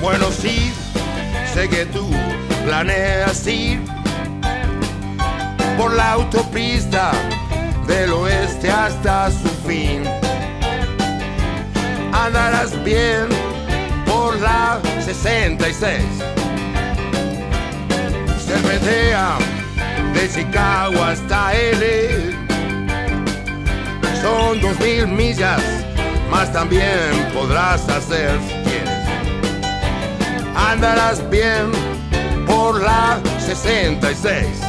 Bueno, sí, sé que tú planeas ir por la autopista del oeste hasta su fin. Andarás bien por la 66. Serpentea de Chicago hasta L. Son 2000 millas, más también podrás hacer si quieres. Andarás bien por la 66.